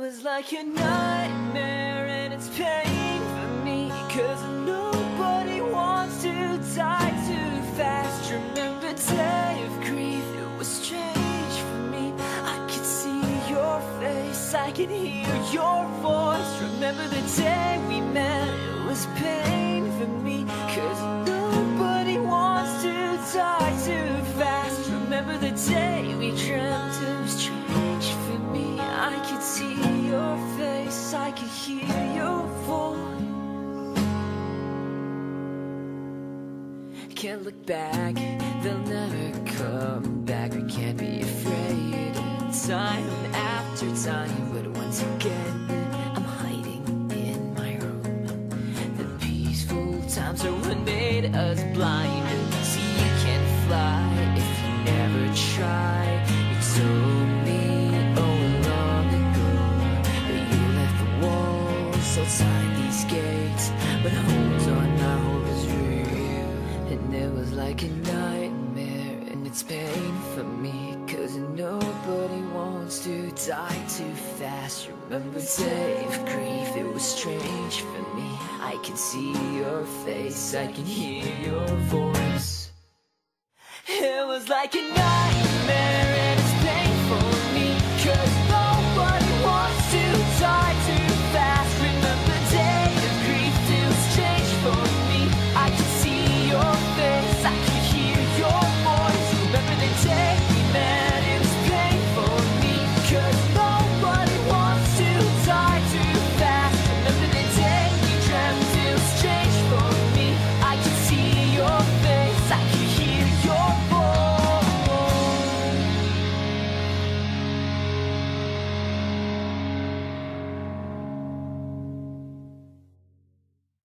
was like a nightmare and it's pain for me, 'cause nobody wants to die too fast. Remember day of grief, it was strange for me. I could see your face, I could hear your voice. Remember the day we met, it was pain for me, 'cause nobody wants to die too fast. Remember the day we dreamt, it was strange for me. I could see your face, I could hear your voice. Can't look back, they'll never come back. We can't be afraid time after time, but once again I'm hiding in my room. The peaceful times are what made us blind. See, you can't fly if you never try. You told me oh long ago that you left the walls outside these gates, but hold on, my hope is real. And it was like a nightmare and it's pain for me, 'cause nobody wants to die too fast. Remember day of grief, it was strange for me. I can see your face, I can hear your voice. It was like a night.